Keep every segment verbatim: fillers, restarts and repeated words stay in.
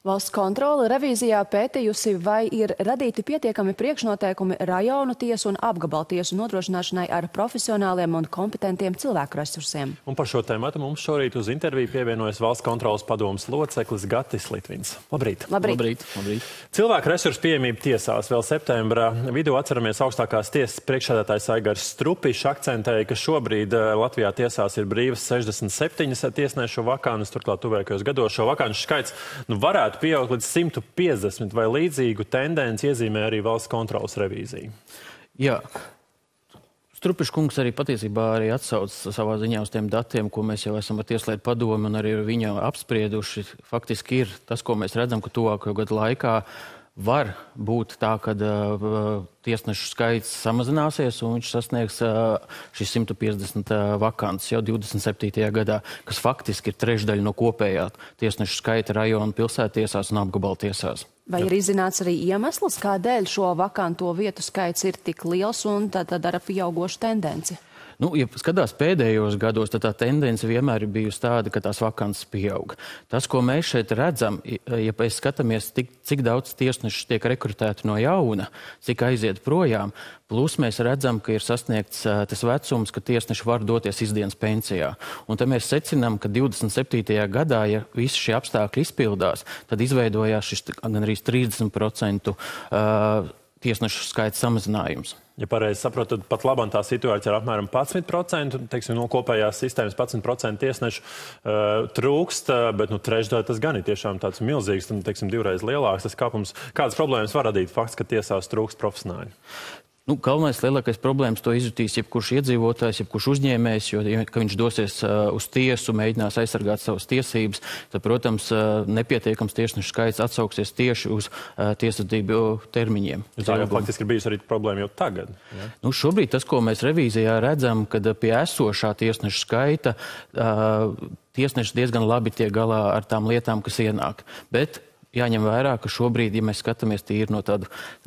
Valsts kontrole revīzijā pētījusi, vai ir radīti pietiekami priekšnoteikumi rajonu tiesu un apgabaltiesu nodrošināšanai ar profesionāliem un kompetentiem cilvēku resursiem. Un par šo tēmatu mums šorīt uz interviju pievienojas Valsts kontroles padomes loceklis Gatis Litvins. Labrīt! Labrīt! Labrīt. Labrīt. Cilvēku resursu pieejamība tiesās. Vēl septembra vidū atceramies augstākās tiesas priekšsēdētājs Aigars Strupišs akcentēja, ka šobrīd Latvijā tiesās ir brīvas sešdesmit septiņas tiesnešu vakānas, turklāt tuvākajos gados šo vakānu skaits nu, varētu pieaugt līdz simt piecdesmit, vai līdzīgu tendenci iezīmē arī Valsts kontroles revīzija. Jā. Strupišs kungs arī patiesībā arī atsauc savā ziņā uz tiem datiem, ko mēs jau esam ar Tieslietu padomi un arī ar viņu apsprieduši. Faktiski ir tas, ko mēs redzam, ka tuvākajo gadu laikā var būt tā, ka uh, tiesnešu skaits samazināsies un viņš sasniegs uh, šis simt piecdesmit uh, vakants jau divdesmit septītajā gadā, kas faktiski ir trešdaļa no kopējā tiesnešu skaita rajonu pilsēttiesās un apgabaltiesās. Vai ir izzināts arī iemesls, kādēļ šo vakanto vietu skaits ir tik liels un tad, tad ar pieaugošu tendenci? Nu, ja skatās pēdējos gados, tad tā tendence vienmēr ir bijusi tāda, ka tās vakances pieaug. Tas, ko mēs šeit redzam, ja mēs skatāmies, tik, cik daudz tiesnešu tiek rekrutēti no jauna, cik aiziet projām, plus mēs redzam, ka ir sasniegts uh, tas vecums, ka tiesneši var doties izdienas pensijā. Un tad mēs secinām, ka divdesmit septītajā gadā, ja visi šie apstākļi izpildās, tad izveidojās šis gan arī trīsdesmit procentu uh, tiesnešu skaita samazinājums. Ja pareizi saprotu, tad pat labam tā situācija ir apmēram padsmit procenti, teiksim, no kopējās sistēmas padsmit procenti tiesnešu uh, trūkst, bet nu, trešdaļa tas gan ir tiešām tāds milzīgs, un, teiksim, divreiz lielāks tas kāpums. Kādas problēmas var radīt fakts, ka tiesās trūkst profesionāļi? Nu, galvenais lielākais problēmas to izjutīs jebkurš iedzīvotājs, jebkurš uzņēmējs, jo, ja viņš dosies uh, uz tiesu, mēģinās aizsargāt savas tiesības, tad, protams, uh, nepietiekams tiesnešu skaits atsauksies tieši uz uh, tiesvedību termiņiem. Tā jau faktiski ir bijusi arī problēma jau tagad. Ja? Nu, šobrīd tas, ko mēs revīzijā redzam, kad pie esošā tiesnešu skaita uh, tiesneši diezgan labi tiek galā ar tām lietām, kas ienāk. Bet jāņem vērā, ka šobrīd, ja mēs skatāmies tīri no tādu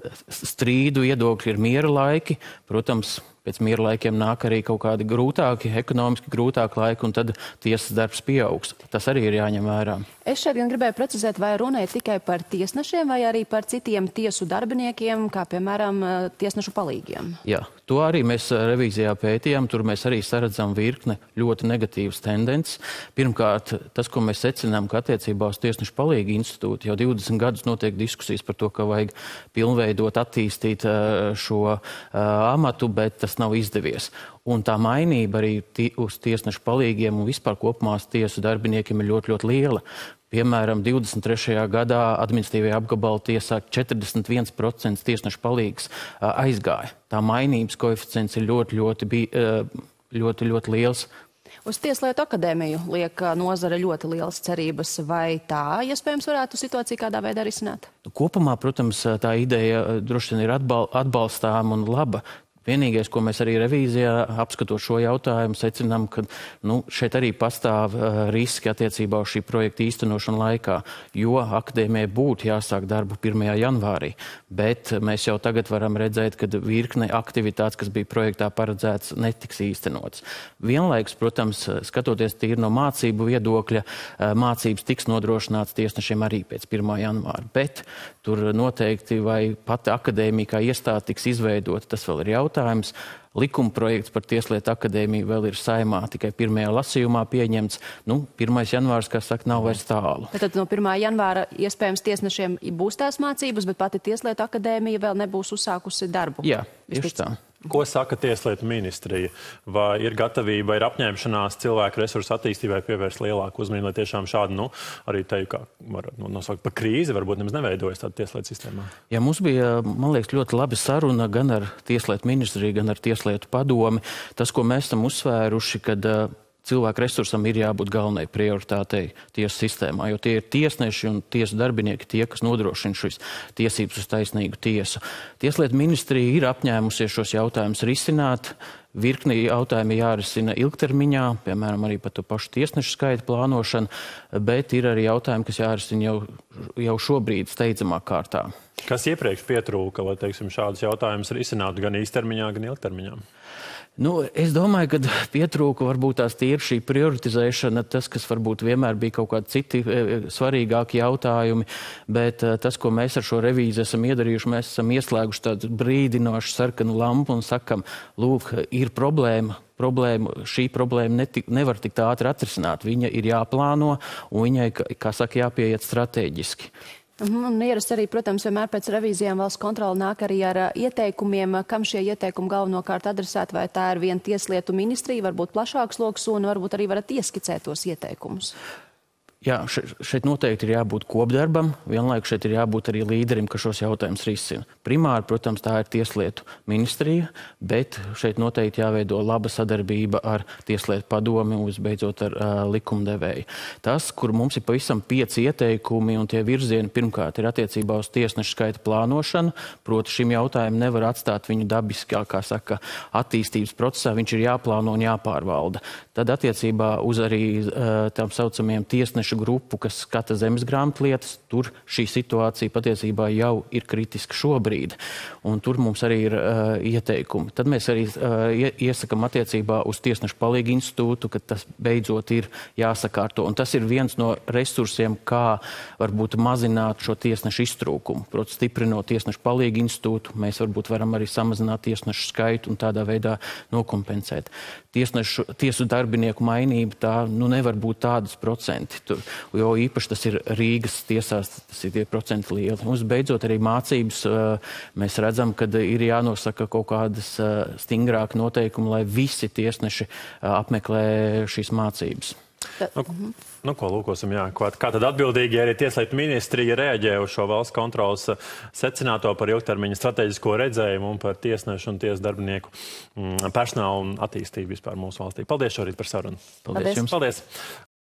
strīdu viedokļu, ir miera laiki. Protams, pēc miera laikiem nāk arī kaut kādi grūtāki, ekonomiski grūtāki laiki, un tad tiesas darbs pieaugs. Tas arī ir jāņem vērā. Es šeit gan gribēju precizēt, vai runa ir tikai par tiesnešiem vai arī par citiem tiesu darbiniekiem, kā piemēram tiesnešu palīgiem. Jā, to arī mēs revīzijā pētījām. Tur mēs arī saredzam virkne ļoti negatīvas tendences. Pirmkārt, tas, ko mēs secinām, ka attiecībā uz tiesnešu palīgu institūtu jau divdesmit gadus notiek diskusijas par to, ka vajag pilnveidot, attīstīt šo uh, amatu, bet tas nav izdevies. Un tā mainība arī uz tiesnešu palīgiem un vispār kopumā tiesu darbiniekiem ir ļoti, ļoti liela. Piemēram, divdesmit trešajā gadā administratīvajā apgabala tiesā četrdesmit viens procents tiesnešu palīgs uh, aizgāja. Tā mainības koeficients ir ļoti, ļoti, uh, ļoti, ļoti liels. Uz Tieslietu akadēmiju liek nozare ļoti lielas cerības, vai tā iespējams varētu situāciju kādā veidā risināt? Kopumā, protams, tā ideja droši vien ir atbal atbalstām un laba. Vienīgais, ko mēs arī revīzijā apskatot šo jautājumu, secinām, ka nu, šeit arī pastāv uh, riski attiecībā uz šī projekta īstenošanu laikā, jo akadēmijai būtu jāsāk darbu pirmajā janvārī. Bet mēs jau tagad varam redzēt, ka virkne aktivitātes, kas bija projektā paredzēts, netiks īstenots. Vienlaikus, protams, skatoties tīri no mācību viedokļa, uh, mācības tiks nodrošināts tiesnešiem arī pēc pirmā janvāra. Bet tur noteikti vai pati akadēmija kā iestāde tiks izveidota, tas vēl ir jautājums. Likuma projekts par Tieslietu akadēmiju vēl ir Saeimā tikai pirmajā lasījumā pieņemts. Nu, pirmais janvārs, kā saka, nav vairs tālu. Tad no pirmā janvāra iespējams tiesnešiem būs tās mācības, bet pati Tieslietu akadēmija vēl nebūs uzsākusi darbu. Jā, tieši tā. Ko saka Tieslietu ministrija? Vai ir gatavība, ir apņemšanās cilvēku resursu attīstībai pievērst lielāku uzmanību, lai tiešām šādu, nu, arī teju, kā var nu, nosaukt par krīzi, varbūt nemaz neveidojas tāda tieslietu sistēmā? Jā, mums bija, man liekas, ļoti labi saruna gan ar Tieslietu ministriju, gan ar Tieslietu padomi. Tas, ko mēs esam uzsvēruši, kad cilvēku resursam ir jābūt galvenai prioritātei tiesu sistēmā, jo tie ir tiesneši un tiesu darbinieki tie, kas nodrošina šīs tiesības uz taisnīgu tiesu. Tieslietu ministrija ir apņēmusies šos jautājumus risināt. Virkni jautājumi jārisina ilgtermiņā, piemēram, arī par to pašu tiesnešu skaitu plānošanu, bet ir arī jautājumi, kas jārisina jau jau šobrīd steidzamā kārtā. Kas iepriekš pietrūka, lai, teiksim, šādus jautājumus risinātu gan īstermiņā, gan ilgtermiņā? Nu, es domāju, ka pietrūka varbūt tās tīri šī prioritizēšana, tas, kas varbūt vienmēr bija kaut kādi citi e, svarīgāki jautājumi, bet e, tas, ko mēs ar šo revīzi esam iedarījuši, mēs esam ieslēguši tādu brīdinošu sarkanu lampu un sakam, lūk, ir problēma. Problēma, šī problēma netik, nevar tik ātri atrisināt. Viņa ir jāplāno un viņai, kā saka, jāpieiet strateģiski. Un ierast arī, protams, vienmēr pēc revīzijām valsts kontrole nāk arī ar ieteikumiem, kam šie ieteikumi galvenokārt adresēti, vai tā ir viena tieslietu ministrija, varbūt plašāks loks, un varbūt arī varat ieskicēt tos ieteikumus. Jā, šeit noteikti ir jābūt kopdarbam, vienlaikus šeit ir jābūt arī līderim, kas šos jautājumus risina. Primāri, protams, tā ir tieslietu ministrija, bet šeit noteikti jāveido laba sadarbība ar tieslietu padomi un visbeidzot ar uh, likumdevēju. Tas, kur mums ir pavisam pieci ieteikumi un tie virzieni, pirmkārt, ir attiecībā uz tiesnešu skaita plānošanu, proti šim jautājumam nevar atstāt viņu dabiskā, kā saka, attīstības procesā, viņš ir jāplāno un jāpārvalda. Tad attiecībā uz arī uh, tām saucamiem tiesnešu grupu, kas skata zemes grāmatlietas, tur šī situācija patiesībā jau ir kritiska šobrīd. Un tur mums arī ir uh, ieteikumi. Tad mēs arī uh, iesakam attiecībā uz tiesnešu palīgu institūtu, ka tas beidzot ir jāsakārto. Un tas ir viens no resursiem, kā varbūt mazināt šo tiesnešu iztrūkumu. Protams, stiprinot tiesnešu palīgu institūtu, mēs varbūt varam arī samazināt tiesnešu skaitu un tādā veidā nokompensēt. Tiesnešu, tiesu darbinieku mainība, tā nu, nevar būt tādas procenti. Tur, jo īpaši tas ir Rīgas tiesās, tas ir tie procenti lieli. Mums beidzot arī mācības, mēs redzam, ka ir jānosaka kaut kādas stingrāk noteikumi, lai visi tiesneši apmeklē šīs mācības. Nu, nu, ko lūkosim, jā. Kā tad atbildīgi arī tieslietu ministrija reaģē uz šo valsts kontrolas secināto par ilgtermiņa strateģisko redzējumu un par tiesnešu un tiesu darbinieku personālu un attīstību vispār mūsu valstī. Paldies šorīt par sarunu. Paldies jums. Paldies.